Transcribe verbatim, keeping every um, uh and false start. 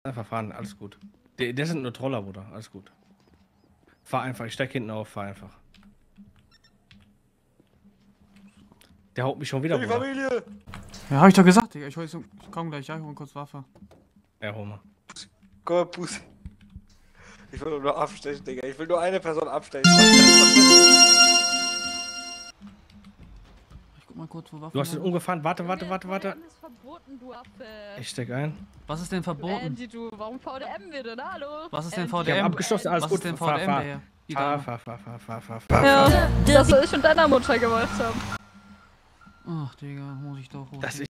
Einfach fahren, alles gut. Der, der sind nur Troller, Bruder, alles gut. Fahr einfach, ich steig hinten auf, fahr einfach. Der haut mich schon wieder, Die Bruder. Familie! Ja, hab ich doch gesagt, Digga. Ich, hol, ich komm gleich, ja, ich hol kurz Waffe. Ja, hol mal. Komm mal, Pussy. Ich will nur abstechen, Digga. Ich will nur eine Person abstechen. Ich guck mal kurz, wo Waffe. Du hast den umgefahren, warte, warte, warte, warte. V D M ist verboten, du Affe. Ich steck ein. Was ist denn verboten? Andy, du, warum V D M wir denn? Hallo? Was ist denn Andy, V D Die M? haben abgeschlossen, alles Was gut. ist denn fahr, V D M, fahr. der? Die Fahr, Dame. fahr, fahr, fahr, fahr, fahr, fahr. Ja, das soll ich und deiner Mutter gemacht haben. Ach, Digga, muss ich doch holen. Das